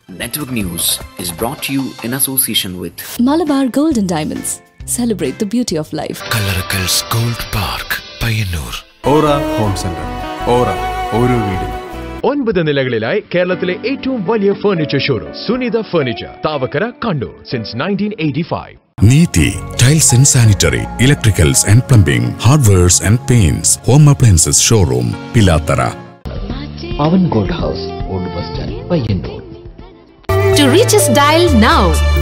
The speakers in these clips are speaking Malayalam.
Network News is brought to you in association with Malabar Gold and Diamonds. Celebrate the beauty of life. Kalarakal's Gold Park, Payyanur. Aura Home Center. Aura, Oru Veedu. 9 നിലകളിലായി കേരളത്തിലെ ഏറ്റവും വലിയ furniture showroom Sunitha furniture, Thavakkara, Kannur since 1985. Neeti, Tiles and Sanitary, Electricals and Plumbing, Hardwares and Paints, Home Appliances Showroom, Pilatara. Pavan Gold House, Old Bus Stand, Payyanur. To reach us, dial now.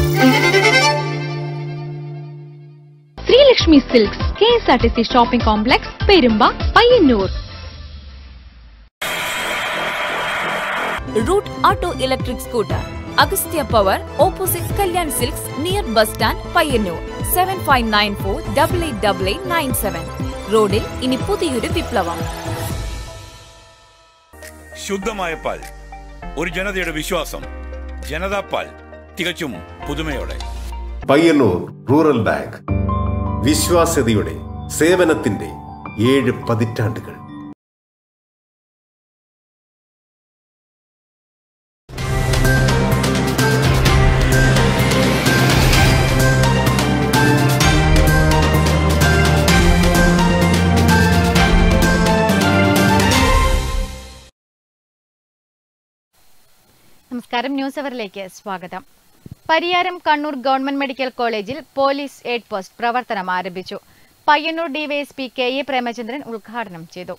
Sri Lakshmi Silks, KSRTC Shopping Complex, Perumba, Payyanur. Route Auto Electric Scooter, Agastya Power, opposite Kalyan Silks, near Bus Stand, Payyanur. 7594-888897. റോഡിൽ ഇനി പുതിയൊരു വിപ്ലവം. ശുദ്ധമായ പാൽ, ഒരു ജനതയുടെ വിശ്വാസം. ജനതാ പാൽ, തികച്ചും പുതുമയോടെ. പയ്യന്നൂർ റൂറൽ ബാങ്ക്, വിശ്വാസ്യതയുടെ സേവനത്തിന്റെ 7 പതിറ്റാണ്ടുകൾ. നമസ്കാരം, ന്യൂസ് അവറിലേക്ക് സ്വാഗതം. പരിയാരം കണ്ണൂർ ഗവൺമെന്റ് മെഡിക്കൽ കോളേജിൽ പോലീസ് എയ്ഡ് പോസ്റ്റ് പ്രവർത്തനം ആരംഭിച്ചു. Payyanur DYSP K A. പ്രേമചന്ദ്രൻ ഉദ്ഘാടനം ചെയ്തു.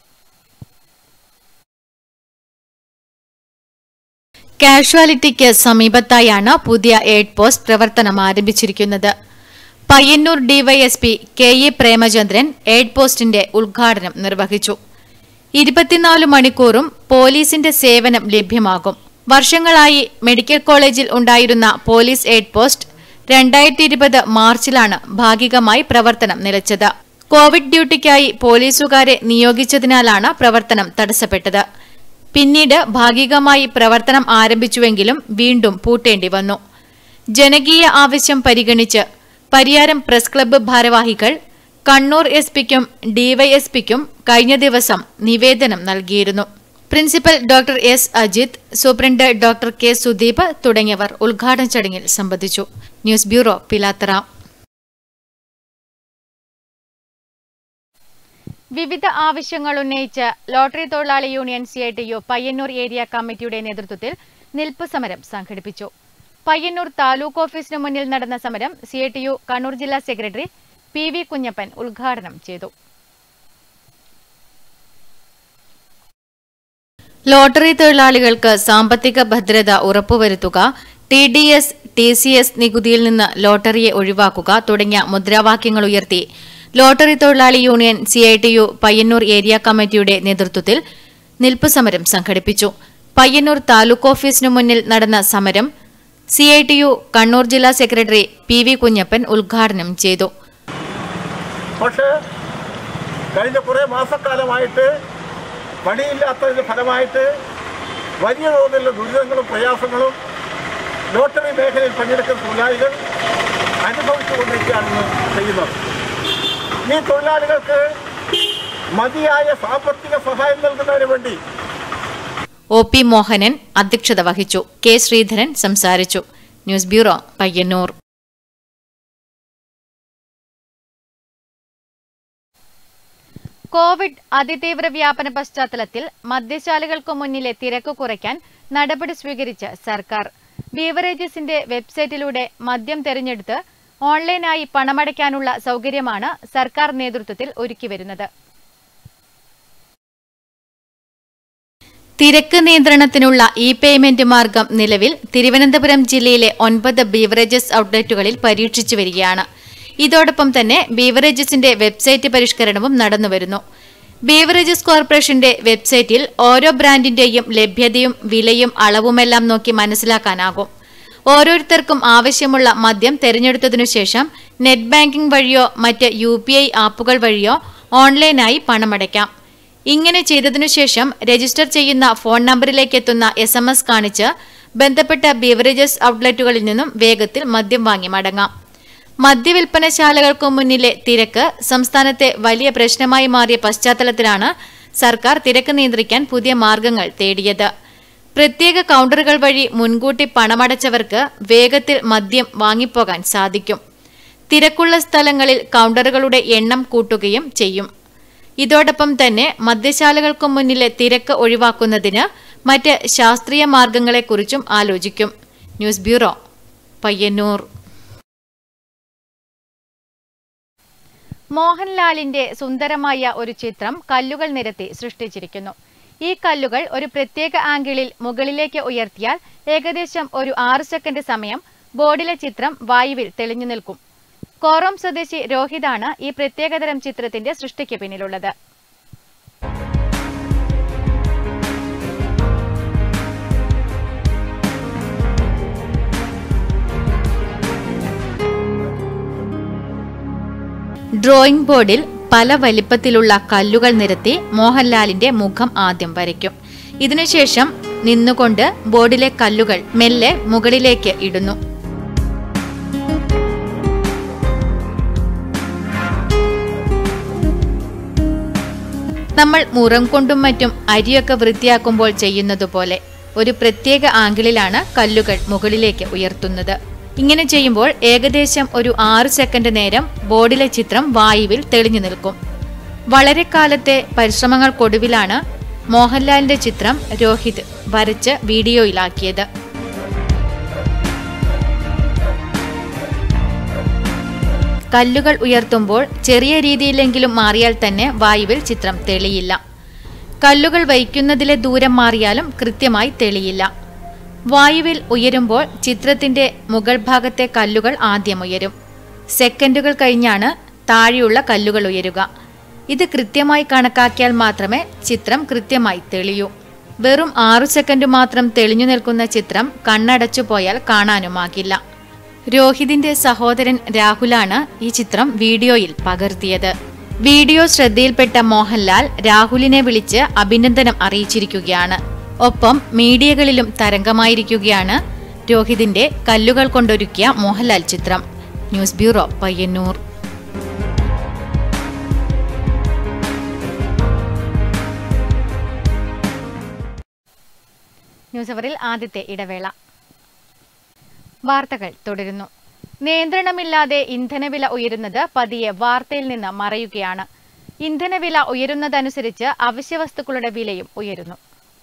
കാഷ്വാലിറ്റിക്ക് സമീപത്തായാണ് പുതിയ എയ്ഡ് പോസ്റ്റ് പ്രവർത്തനം ആരംഭിച്ചിരിക്കുന്നത്. Payyanur DYSP K A. Premachandran aid പോസ്റ്റിന്റെ ഉദ്ഘാടനം നിർവഹിച്ചു. 24 മണിക്കൂറും പോലീസിന്റെ സേവനം ലഭ്യമാകും. വർഷങ്ങളായി മെഡിക്കൽ കോളേജിൽ ഉണ്ടായിരുന്ന പോലീസ് എയ്ഡ് പോസ്റ്റ് 2020 മാർച്ചിലാണ് ഭാഗികമായി പ്രവർത്തനം നിലച്ചത്. കോവിഡ് ഡ്യൂട്ടിക്കായി പോലീസുകാരെ നിയോഗിച്ചതിനാലാണ് പ്രവർത്തനം തടസ്സപ്പെട്ടത്. പിന്നീട് ഭാഗികമായി പ്രവർത്തനം ആരംഭിച്ചുവെങ്കിലും വീണ്ടും പൂട്ടേണ്ടി വന്നു. ജനകീയ ആവശ്യം പരിഗണിച്ച് പരിയാരം പ്രസ് ക്ലബ്ബ് ഭാരവാഹികൾ കണ്ണൂർ എസ്.പിക്കും ഡിവൈഎസ്പിക്കും കഴിഞ്ഞ ദിവസം നിവേദനം നൽകിയിരുന്നു. Principal doctor S. Ajith, superintendent doctor K. Sudeep തുടങ്ങിയവർ ഉദ്ഘാടന ചടങ്ങിൽ സംബന്ധിച്ചു. News bureau, Pilathara. വിവിധ ആവശ്യങ്ങൾ ഉന്നയിച്ച് ലോട്ടറി തൊഴിലാളി യൂണിയൻ CITU പയ്യന്നൂർ ഏരിയ കമ്മിറ്റിയുടെ നേതൃത്വത്തിൽ നിൽപ്പ് സമരം സംഘടിപ്പിച്ചു. പയ്യന്നൂർ താലൂക്ക് ഓഫീസിനു മുന്നിൽ നടന്ന സമരം CITU കണ്ണൂർ ജില്ലാ സെക്രട്ടറി PV കുഞ്ഞപ്പൻ ഉദ്ഘാടനം ചെയ്തു. ലോട്ടറി തൊഴിലാളികൾക്ക് സാമ്പത്തിക ഭദ്രത ഉറപ്പുവരുത്തുക, TDS, TCS നികുതിയിൽ നിന്ന് ലോട്ടറിയെ ഒഴിവാക്കുക തുടങ്ങിയ മുദ്രാവാക്യങ്ങൾ ഉയർത്തി ലോട്ടറി തൊഴിലാളി യൂണിയൻ CITU പയ്യന്നൂർ ഏരിയ കമ്മിറ്റിയുടെ നേതൃത്വത്തിൽ നിൽപ്പ് സമരം സംഘടിപ്പിച്ചു. പയ്യന്നൂർ താലൂക്ക് ഓഫീസിനു മുന്നിൽ നടന്ന സമരം CITU കണ്ണൂർ ജില്ലാ സെക്രട്ടറി PV കുഞ്ഞപ്പൻ ഉദ്ഘാടനം ചെയ്തു. പക്ഷേ കഴിഞ്ഞ കുറേ മാസക്കാലമായിട്ട് പണിയില്ലാത്തതിന്റെ ഫലമായിട്ട് വലിയ തോതിലുള്ള ദുരിതങ്ങളും പ്രയാസങ്ങളും ലോട്ടറി മേഖലയിൽ പങ്കെടുക്കുന്ന തൊഴിലാളികൾ അനുഭവിച്ചുകൊണ്ടിരിക്കുകയാണെന്ന് ചെയ്യുന്നത്. ഈ തൊഴിലാളികൾക്ക് മതിയായ സാമ്പത്തിക സഹായം നൽകുന്നതിന് വേണ്ടി OP മോഹനൻ അധ്യക്ഷത വഹിച്ചു. K. ശ്രീധരൻ സംസാരിച്ചു. News bureau, Payyanur. കോവിഡ് അതിതീവ്ര വ്യാപന പശ്ചാത്തലത്തിൽ മദ്യശാലകൾക്കു മുന്നിലെ തിരക്ക് കുറയ്ക്കാൻ നടപടി സ്വീകരിച്ച് സർക്കാർ. ബീവറേജസിന്റെ വെബ്സൈറ്റിലൂടെ മദ്യം തെരഞ്ഞെടുത്ത് ഓൺലൈനായി പണമടയ്ക്കാനുള്ള സൗകര്യമാണ് സർക്കാർ നേതൃത്വത്തിൽ ഒരുക്കിവരുന്നത്. തിരക്ക് നിയന്ത്രണത്തിനുള്ള പേയ്മെന്റ് മാർഗം നിലവിൽ തിരുവനന്തപുരം ജില്ലയിലെ 9 ബീവറേജസ് ഔട്ട്ലെറ്റുകളിൽ പരീക്ഷിച്ചു വരികയാണ്. ഇതോടൊപ്പം തന്നെ ബീവറേജസിന്റെ വെബ്സൈറ്റ് പരിഷ്കരണവും നടന്നുവരുന്നു. ബീവറേജസ് കോർപ്പറേഷന്റെ വെബ്സൈറ്റിൽ ഓരോ ബ്രാൻഡിന്റെയും ലഭ്യതയും വിലയും അളവുമെല്ലാം നോക്കി മനസ്സിലാക്കാനാകും. ഓരോരുത്തർക്കും ആവശ്യമുള്ള മദ്യം തെരഞ്ഞെടുത്തതിനുശേഷം നെറ്റ് ബാങ്കിംഗ് വഴിയോ മറ്റ് UPI ആപ്പുകൾ വഴിയോ ഓൺലൈനായി പണമടയ്ക്കാം. ഇങ്ങനെ ചെയ്തതിനുശേഷം രജിസ്റ്റർ ചെയ്യുന്ന ഫോൺ നമ്പറിലേക്ക് എത്തുന്ന SMS കാണിച്ച് ബന്ധപ്പെട്ട ബീവറേജസ് ഔട്ട്ലെറ്റുകളിൽ നിന്നും വേഗത്തിൽ മദ്യം വാങ്ങി മടങ്ങാം. മദ്യവിൽപ്പനശാലകൾക്കു മുന്നിലെ തിരക്ക് സംസ്ഥാനത്തെ വലിയ പ്രശ്നമായി മാറിയ പശ്ചാത്തലത്തിലാണ് സർക്കാർ തിരക്ക് നിയന്ത്രിക്കാൻ പുതിയ മാർഗങ്ങൾ തേടിയത്. പ്രത്യേക കൗണ്ടറുകൾ വഴി മുൻകൂട്ടി പണമടച്ചവർക്ക് വേഗത്തിൽ മദ്യം വാങ്ങിപ്പോകാൻ സാധിക്കും. തിരക്കുള്ള സ്ഥലങ്ങളിൽ കൗണ്ടറുകളുടെ എണ്ണം കൂട്ടുകയും ചെയ്യും. ഇതോടൊപ്പം തന്നെ മദ്യശാലകൾക്കു മുന്നിലെ തിരക്ക് ഒഴിവാക്കുന്നതിന് മറ്റ് ശാസ്ത്രീയ മാർഗങ്ങളെക്കുറിച്ചും ആലോചിക്കും. News bureau, Payyanur. മോഹൻലാലിന്റെ സുന്ദരമായ ഒരു ചിത്രം കല്ലുകൾ നിരത്തി സൃഷ്ടിച്ചിരിക്കുന്നു. ഈ കല്ലുകൾ ഒരു പ്രത്യേക ആംഗിളിൽ മുകളിലേക്ക് ഉയർത്തിയാൽ ഏകദേശം ഒരു 6 സെക്കൻഡ് സമയം ബോർഡിലെ ചിത്രം വായുവിൽ തെളിഞ്ഞു നിൽക്കും. കോറോം സ്വദേശി രോഹിതാണ് ഈ പ്രത്യേകതരം ചിത്രത്തിന്റെ സൃഷ്ടിക്ക് പിന്നിലുള്ളത്. ഡ്രോയിംഗ് ബോർഡിൽ പല വലിപ്പത്തിലുള്ള കല്ലുകൾ നിരത്തി മോഹൻലാലിന്റെ മുഖം ആദ്യം വരയ്ക്കും. ഇതിനുശേഷം നിന്നുകൊണ്ട് ബോർഡിലെ കല്ലുകൾ മെല്ലെ മുകളിലേക്ക് ഇടുന്നു. നമ്മൾ മുറം കൊണ്ടും മറ്റും അരിയൊക്കെ വൃത്തിയാക്കുമ്പോൾ ചെയ്യുന്നതുപോലെ ഒരു പ്രത്യേക ആംഗിളിലാണ് കല്ലുകൾ മുകളിലേക്ക് ഉയർത്തുന്നത്. ഇങ്ങനെ ചെയ്യുമ്പോൾ ഏകദേശം ഒരു 6 സെക്കൻഡ് നേരം ബോർഡിലെ ചിത്രം വായുവിൽ തെളിഞ്ഞു നിൽക്കും. വളരെ കാലത്തെ പരിശ്രമങ്ങൾക്കൊടുവിലാണ് മോഹൻലാലിന്റെ ചിത്രം രോഹിത് വരച്ച് വീഡിയോയിലാക്കിയത്. കല്ലുകൾ ഉയർത്തുമ്പോൾ ചെറിയ രീതിയിലെങ്കിലും മാറിയാൽ തന്നെ വായുവിൽ ചിത്രം തെളിയില്ല. കല്ലുകൾ വയ്ക്കുന്നതിലെ ദൂരം മാറിയാലും കൃത്യമായി തെളിയില്ല. വായുവിൽ ഉയരുമ്പോൾ ചിത്രത്തിന്റെ മുകൾ ഭാഗത്തെ കല്ലുകൾ ആദ്യം ഉയരും. സെക്കൻഡുകൾ കഴിഞ്ഞാണ് താഴെയുള്ള കല്ലുകൾ ഉയരുക. ഇത് കൃത്യമായി കണക്കാക്കിയാൽ മാത്രമേ ചിത്രം കൃത്യമായി തെളിയൂ. വെറും 6 സെക്കൻഡ് മാത്രം തെളിഞ്ഞു നിൽക്കുന്ന ചിത്രം കണ്ണടച്ചു പോയാൽ കാണാനുമാകില്ല. രോഹിതിന്റെ സഹോദരൻ രാഹുലാണ് ഈ ചിത്രം വീഡിയോയിൽ പകർത്തിയത്. വീഡിയോ ശ്രദ്ധയിൽപ്പെട്ട മോഹൻലാൽ രാഹുലിനെ വിളിച്ച് അഭിനന്ദനം അറിയിച്ചിരിക്കുകയാണ്. ഒപ്പം മീഡിയകളിലും തരംഗമായിരിക്കുകയാണ് രോഹിതിന്റെ കല്ലുകൾ കൊണ്ടൊരുക്കിയ മോഹൻലാൽ ചിത്രം. News bureau, Payyanur. ന്യൂസ് അവറിൽ ആദ്യത്തെ ഇടവേള. വാർത്തകൾ തുടരുന്നു. നിയന്ത്രണമില്ലാതെ ഇന്ധനവില ഉയരുന്നത് പതിയെ വാർത്തയിൽ നിന്ന് മറയുകയാണ്. ഇന്ധനവില ഉയരുന്നതനുസരിച്ച് അവശ്യവസ്തുക്കളുടെ വിലയും ഉയരുന്നു.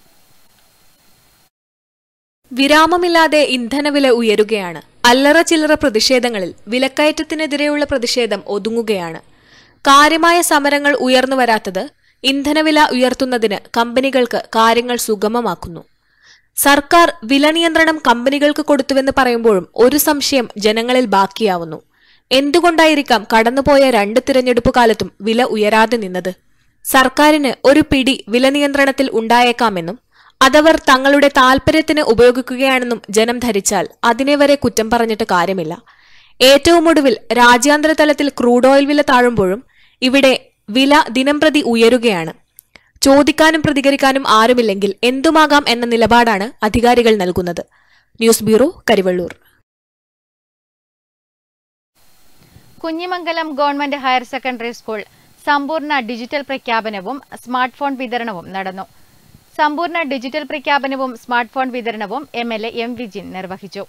വിരാമമില്ലാതെ ഇന്ധനവില ഉയരുകയാണ്. അല്ലറ ചില്ലറ പ്രതിഷേധങ്ങളിൽ വിലക്കയറ്റത്തിനെതിരെയുള്ള പ്രതിഷേധം ഒതുങ്ങുകയാണ്. കാര്യമായ സമരങ്ങൾ ഉയർന്നു വരാത്തത് ഇന്ധനവില ഉയർത്തുന്നതിന് കമ്പനികൾക്ക് കാര്യങ്ങൾ സുഗമമാക്കുന്നു. സർക്കാർ വില നിയന്ത്രണം കമ്പനികൾക്ക് കൊടുത്തുവെന്ന് പറയുമ്പോഴും ഒരു സംശയം ജനങ്ങളിൽ ബാക്കിയാവുന്നു. എന്തുകൊണ്ടായിരിക്കാം കടന്നുപോയ 2 തിരഞ്ഞെടുപ്പ് കാലത്തും വില ഉയരാതെ നിന്നത്? സർക്കാരിന് ഒരു പിടി വില നിയന്ത്രണത്തിൽ ഉണ്ടായേക്കാമെന്നും അതവർ തങ്ങളുടെ താൽപര്യത്തിന് ഉപയോഗിക്കുകയാണെന്നും ജനം ധരിച്ചാൽ അതിനെ വരെ കുറ്റം പറഞ്ഞിട്ട് കാര്യമില്ല. ഏറ്റവും ഒടുവിൽ രാജ്യാന്തര തലത്തിൽ ക്രൂഡ് ഓയിൽ വില താഴുമ്പോഴും ഇവിടെ വില ദിനംപ്രതി ഉയരുകയാണ്. ചോദിക്കാനും പ്രതികരിക്കാനും ആരുമില്ലെങ്കിൽ എന്തുമാകാം എന്ന നിലപാടാണ് അധികാരികൾ നൽകുന്നത്. News bureau, Karivellur. Kunhimangalam government higher secondary school സമ്പൂർണ്ണ ഡിജിറ്റൽ പ്രഖ്യാപനവും സ്മാർട്ട് ഫോൺ വിതരണവും നടന്നു. സമ്പൂർണ്ണ ഡിജിറ്റൽ പ്രഖ്യാപനവും സ്മാർട്ട് ഫോൺ വിതരണവും MLA M. വിജിൻ നിർവഹിച്ചു.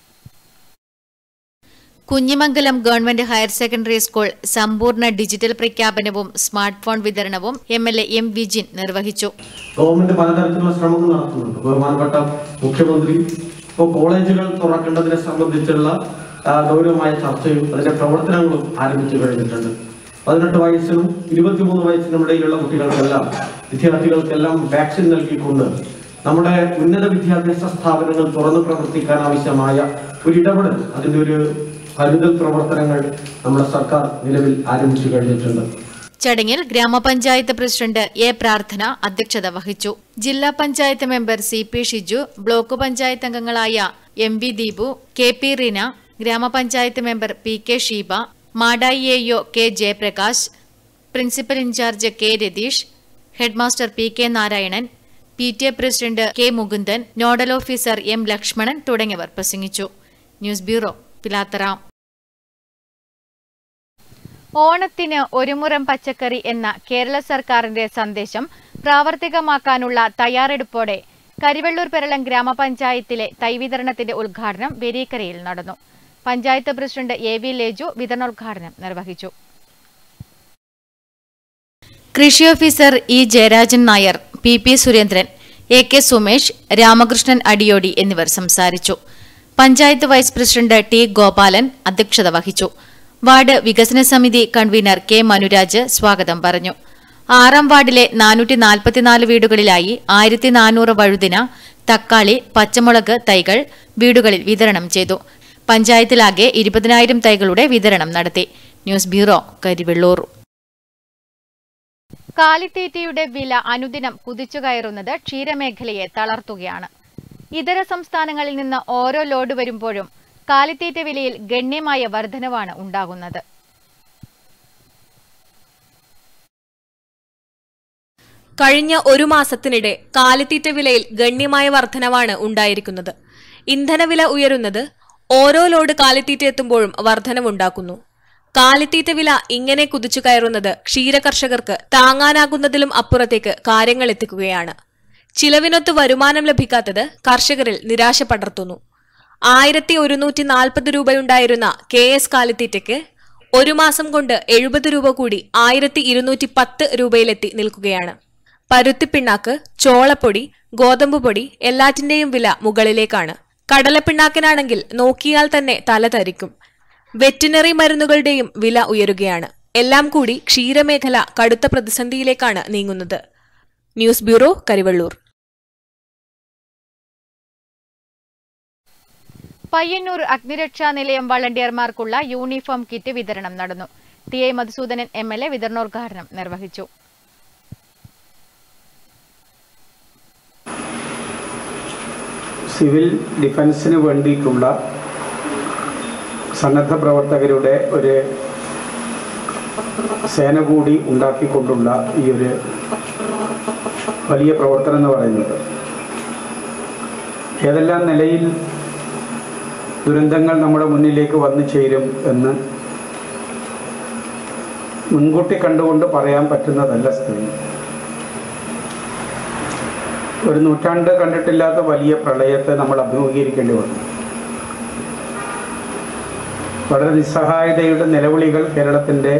Kunhimangalam government higher secondary school സമ്പൂർണ്ണ ഡിജിറ്റൽ പ്രഖ്യാപനവും സ്മാർട്ട് ഫോൺ വിതരണവും MLA M. വിജിൻ നിർവഹിച്ചു. ഗവൺമെന്റ് പലതരത്തിലുള്ള ശ്രമങ്ങൾ നടത്തുന്നുണ്ട്. ബഹുമാനപ്പെട്ട മുഖ്യമന്ത്രി ഇപ്പോൾ കോളേജുകൾ തുറക്കേണ്ടതിനെ സംബന്ധിച്ചുള്ള ഗൗരവമായ ചർച്ചയും അതിന്റെ പ്രവർത്തനങ്ങളും ആരംഭിച്ചു കഴിഞ്ഞിട്ടുണ്ട്. 18 വയസ്സിനും 23 വയസ്സിനും ഇടയിലുള്ള കുട്ടികൾക്കെല്ലാം, വിദ്യാർത്ഥികൾക്കെല്ലാം വാക്സിൻ നൽകിക്കൊണ്ട് നമ്മുടെ ഉന്നത വിദ്യാഭ്യാസ സ്ഥാപനങ്ങൾ തുറന്നു പ്രവർത്തിക്കാൻ ആവശ്യമായ ഒരു ഇടപെടൽ, അതിന്റെ ഒരു കരുതൽ പ്രവർത്തനങ്ങൾ നമ്മുടെ സർക്കാർ നിലവിൽ ആരംഭിച്ചു കഴിഞ്ഞിട്ടുണ്ട്. ചടങ്ങിൽ ഗ്രാമപഞ്ചായത്ത് പ്രസിഡന്റ് A. പ്രാർത്ഥന അധ്യക്ഷത വഹിച്ചു. ജില്ലാ panchayat member CP Shiju, block panchayat അംഗങ്ങളായ MV ദീപു, KP റീന, ഗ്രാമപഞ്ചായത്ത് member PK Sheeba, Madayi AO K. Jayaprakash, principal incharge K. Ratheesh, headmaster PK Narayanan, PTA president K. Mukundan, nodal officer M. Lakshmanan തുടങ്ങിയവർ പ്രസംഗിച്ചു. News bureau, Pilathara. ഓണത്തിന് ഒരു മുറം പച്ചക്കറി എന്ന കേരള സർക്കാരിന്റെ സന്ദേശം പ്രാവർത്തികമാക്കാനുള്ള തയ്യാറെടുപ്പോടെ കരിവെള്ളൂർ പെരളം ഗ്രാമപഞ്ചായത്തിലെ തൈവിതരണത്തിന്റെ ഉദ്ഘാടനം വെരീക്കരയിൽ നടന്നു. പഞ്ചായത്ത് പ്രസിഡന്റ് AV ലേജു വിതരണോദ്ഘാടനം നിർവഹിച്ചു. കൃഷി officer E. Jayarajan Nair, PP Surendran, AK Sumesh, Ramakrishnan Adiyodi എന്നിവർ സംസാരിച്ചു. Panchayat vice president T. Gopalan അധ്യക്ഷത വഹിച്ചു. വാർഡ് വികസന സമിതി കൺവീനർ K. മനുരാജ് സ്വാഗതം പറഞ്ഞു. 6ാം വാർഡിലെ 444 വീടുകളിലായി 1400 വഴുതിന, തക്കാളി, പച്ചമുളക് തൈകൾ വീടുകളിൽ വിതരണം ചെയ്തു. പഞ്ചായത്തിലാകെ 20,000 തൈകളുടെ വിതരണം നടത്തി. News bureau, Karivellur. കാലിത്തീറ്റയുടെ വില അനുദിനം കുതിച്ചുകയറുന്നത് ക്ഷീരമേഖലയെ തളർത്തുകയാണ്. ഇതര സംസ്ഥാനങ്ങളിൽ നിന്ന് ഓരോ ലോഡ് വരുമ്പോഴും കാലിത്തീറ്റ വിലയിൽ ഗണ്യമായ വർധനവാണ് ഉണ്ടാകുന്നത്. കഴിഞ്ഞ ഒരു മാസത്തിനിടെ കാലിത്തീറ്റ വിലയിൽ ഗണ്യമായ വർധനവാണ് ഉണ്ടായിരിക്കുന്നത്. ഇന്ധനവില ഉയരുന്നത് ഓരോ ലോഡ് കാലിത്തീറ്റ എത്തുമ്പോഴും വർധനവുണ്ടാക്കുന്നു. കാലിത്തീറ്റ വില ഇങ്ങനെ കുതിച്ചു കയറുന്നത് ക്ഷീരകർഷകർക്ക് താങ്ങാനാകുന്നതിലും അപ്പുറത്തേക്ക് കാര്യങ്ങൾ എത്തിക്കുകയാണ്. ചിലവിനൊത്ത് വരുമാനം ലഭിക്കാത്തത് കർഷകരിൽ നിരാശ പടർത്തുന്നു. 1140 രൂപയുണ്ടായിരുന്ന KS കാലിത്തീറ്റയ്ക്ക് ഒരു മാസം കൊണ്ട് 70 രൂപ കൂടി 1210 രൂപയിലെത്തി നിൽക്കുകയാണ്. പരുത്തിപ്പിണ്ണാക്ക്, ചോളപ്പൊടി, ഗോതമ്പ് പൊടി എല്ലാറ്റിന്റെയും വില മുകളിലേക്കാണ്. കടലപ്പിണ്ണാക്കിനാണെങ്കിൽ നോക്കിയാൽ തന്നെ തല തരിക്കും. വെറ്റിനറി മരുന്നുകളുടെയും വില ഉയരുകയാണ്. എല്ലാം കൂടി ക്ഷീരമേഖല കടുത്ത പ്രതിസന്ധിയിലേക്കാണ് നീങ്ങുന്നത്. News bureau, Karivellur. പയ്യന്നൂർ അഗ്നിരക്ഷാ നിലയം വളണ്ടിയർമാർക്കുള്ള യൂണിഫോം കിറ്റ് വിതരണം നടന്നു. TI മധുസൂദനൻ MLA വിതരണോദ്ഘാടനം നിർവഹിച്ചു. സിവിൽ ഡിഫൻസിന് വേണ്ടിയിട്ടുള്ള സന്നദ്ധ പ്രവർത്തകരുടെ ഒരു സേന കൂടി ഉണ്ടാക്കിക്കൊണ്ടുള്ള ഈ ഒരു വലിയ പ്രവർത്തനം എന്ന് പറയുന്നത് ഏതെല്ലാം നിലയിൽ ദുരന്തങ്ങൾ നമ്മുടെ മുന്നിലേക്ക് വന്നു ചേരും എന്ന് മുൻകൂട്ടി കണ്ടുകൊണ്ട് പറയാൻ പറ്റുന്നതല്ല സ്ഥിതി. ഒരു നൂറ്റാണ്ട് കണ്ടിട്ടില്ലാത്ത വലിയ പ്രളയത്തെ നമ്മൾ അഭിമുഖീകരിക്കേണ്ടി വന്നു. വളരെ നിസ്സഹായതയുടെ നിലവിളികൾ കേരളത്തിന്റെ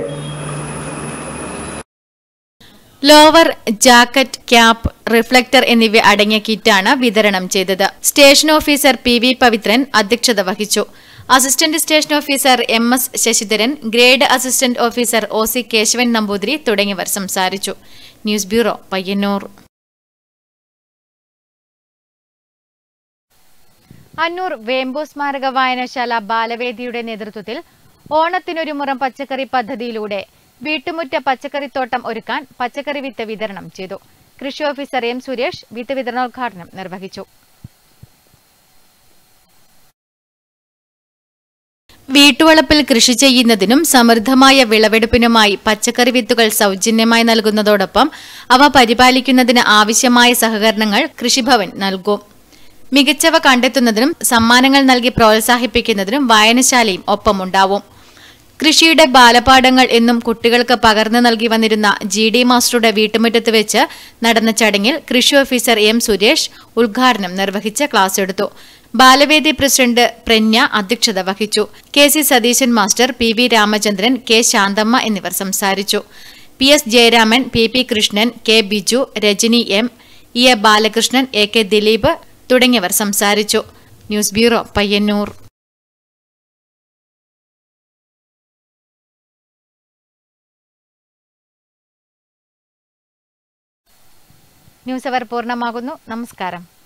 ലോവർ, ജാക്കറ്റ്, ക്യാപ്പ്, റിഫ്ലക്ടർ എന്നിവ അടങ്ങിയ കിറ്റാണ് വിതരണം ചെയ്തത്. സ്റ്റേഷൻ ഓഫീസർ PV പവിത്രൻ അധ്യക്ഷത വഹിച്ചു. Assistant station officer MS Sasidharan, grade assistant officer OC Kesavan Namboothiri തുടങ്ങിയവർ സംസാരിച്ചു. News bureau, Payyanur. അന്നൂർ വേമ്പു സ്മാരക വായനശാല ബാലവേദിയുടെ നേതൃത്വത്തിൽ ഓണത്തിനൊരു മുറം പച്ചക്കറി പദ്ധതിയിലൂടെ വീട്ടുമുറ്റ പച്ചക്കറിത്തോട്ടം ഒരുക്കാൻ പച്ചക്കറി വിത്ത് വിതരണം ചെയ്തു. കൃഷി ഓഫീസർ M. സുരേഷ് വിത്ത് വിതരണോദ്ഘാടനം നിർവഹിച്ചു. വീട്ടുവളപ്പിൽ കൃഷി ചെയ്യുന്നതിനും സമൃദ്ധമായ വിളവെടുപ്പിനുമായി പച്ചക്കറി വിത്തുകൾ സൗജന്യമായി നൽകുന്നതോടൊപ്പം അവ പരിപാലിക്കുന്നതിന് ആവശ്യമായ സഹകരണങ്ങൾ കൃഷിഭവൻ നൽകും. മികച്ചവ കണ്ടെത്തുന്നതിനും സമ്മാനങ്ങൾ നൽകി പ്രോത്സാഹിപ്പിക്കുന്നതിനും വായനശാലയും ഒപ്പമുണ്ടാവും. കൃഷിയുടെ ബാലപാഠങ്ങൾ എന്നും കുട്ടികൾക്ക് പകർന്നു നൽകി വന്നിരുന്ന GD മാസ്റ്ററുടെ വീട്ടുമുറ്റത്ത് വെച്ച് നടന്ന ചടങ്ങിൽ കൃഷി ഓഫീസർ M. സുരേഷ് ഉദ്ഘാടനം നിർവഹിച്ച് ക്ലാസ് എടുത്തു. ബാലവേദി പ്രസിഡന്റ് പ്രജ്ഞ അധ്യക്ഷത വഹിച്ചു. KC Satheesan master, PV Ramachandran, K. Santhamma എന്നിവർ സംസാരിച്ചു. PS Jayaraman, PP Krishnan, K. Biju, Rajani M, EA Balakrishnan, AK Dileep തുടങ്ങിയവർ സംസാരിച്ചു. News bureau, Payyanur. News hour പൂർണ്ണമാകുന്നു. നമസ്കാരം.